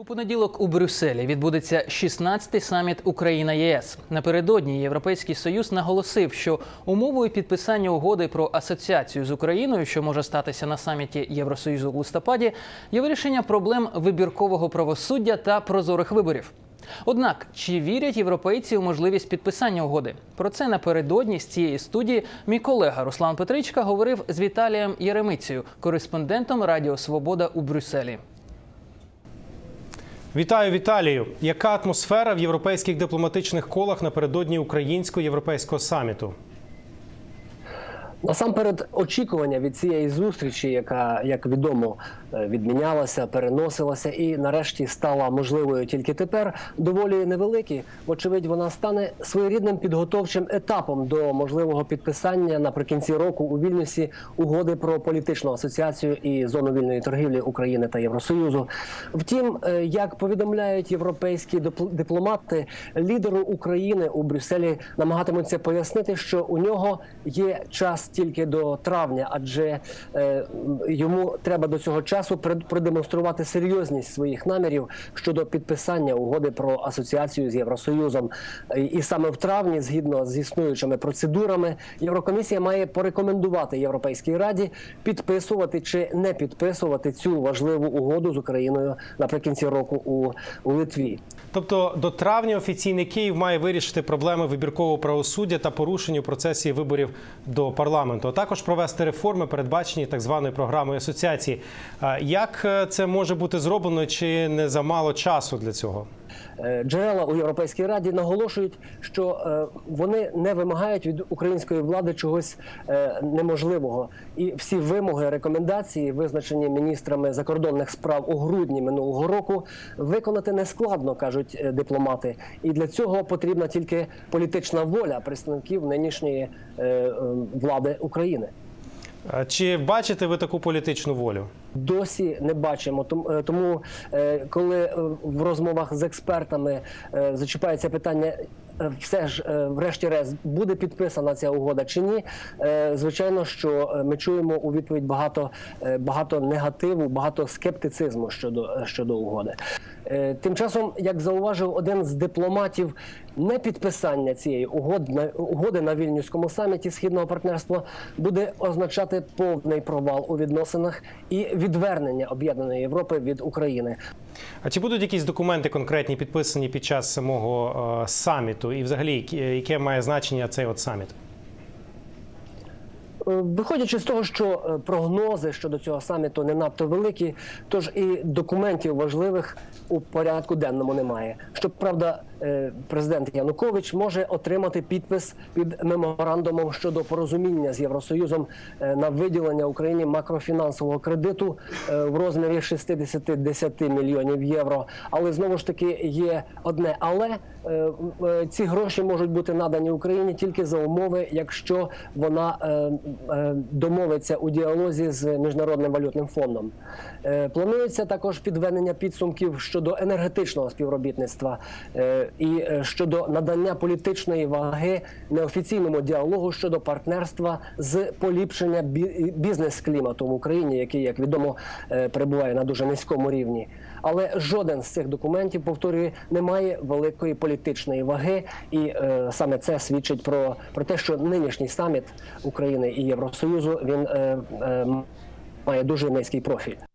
У понеділок у Брюсселі відбудеться 16-й саміт Україна-ЄС. Напередодні Європейський Союз наголосив, що умовою підписання угоди про асоціацію з Україною, що може статися на саміті Євросоюзу в листопаді, є вирішення проблем вибіркового правосуддя та прозорих виборів. Однак, чи вірять європейці у можливість підписання угоди? Про це напередодні з цієї студії мій колега Руслан Петричка говорив з Віталієм Єремицею, кореспондентом Радіо Свобода у Брюсселі. Вітаю, Віталію! Яка атмосфера в європейських дипломатичних колах напередодні українсько-європейського саміту? Насамперед, очікування від цієї зустрічі, яка, як відомо, відмінялася, переносилася і нарешті стала можливою тільки тепер, доволі невеликі. Вочевидь, вона стане своєрідним підготовчим етапом до можливого підписання наприкінці року у Вільнюсі угоди про політичну асоціацію і зону вільної торгівлі України та Євросоюзу. Втім, як повідомляють європейські дипломати, лідеру України у Брюсселі намагатимуться пояснити, що у нього є час тільки до травня, адже йому треба до цього часу продемонструвати серйозність своїх намірів щодо підписання угоди про асоціацію з Євросоюзом. І саме в травні, згідно з існуючими процедурами, Єврокомісія має порекомендувати Європейській Раді підписувати чи не підписувати цю важливу угоду з Україною наприкінці року у Литві. Тобто до травня офіційний Київ має вирішити проблеми вибіркового правосуддя та порушень у процесі виборів до парламенту, а також провести реформи, передбачені так званою програмою асоціації. Як це може бути зроблено, чи не замало часу для цього? Джерела у Європейській Раді наголошують, що вони не вимагають від української влади чогось неможливого. І всі вимоги, рекомендації, визначені міністрами закордонних справ у грудні минулого року, виконати нескладно, кажуть дипломати. І для цього потрібна тільки політична воля представників нинішньої влади України. Чи бачите ви таку політичну волю? Досі не бачимо. Тому, коли в розмовах з експертами зачіпається питання, все ж, врешті-решт, буде підписана ця угода чи ні, звичайно, що ми чуємо у відповідь багато негативу, багато скептицизму щодо угоди. Тим часом, як зауважив один з дипломатів, непідписання цієї угоди на Вільнюському саміті Східного партнерства буде означати повний провал у відносинах і відвернення об'єднаної Європи від України. А чи будуть якісь документи конкретні підписані під час самого саміту? І взагалі, яке має значення цей саміт? Виходячи з того, що прогнози щодо цього саміту не надто великі, тож і документів важливих у порядку денному немає. Щоправда, президент Янукович може отримати підпис під меморандумом щодо порозуміння з Євросоюзом на виділення Україні макрофінансового кредиту в розмірі 60 мільйонів євро. Але знову ж таки є одне «але». Ці гроші можуть бути надані Україні тільки за умови, якщо вона домовиться у діалозі з Міжнародним валютним фондом. Планується також підведення підсумків щодо енергетичного співробітництва і щодо надання політичної ваги неофіційному діалогу щодо партнерства з поліпшення бізнес-клімату в Україні, який, як відомо, перебуває на дуже низькому рівні. Але жоден з цих документів, повторюю, не має великої політичної ваги, і саме це свідчить про те, що нинішній саміт України і Євросоюзу, він має дуже низький профіль.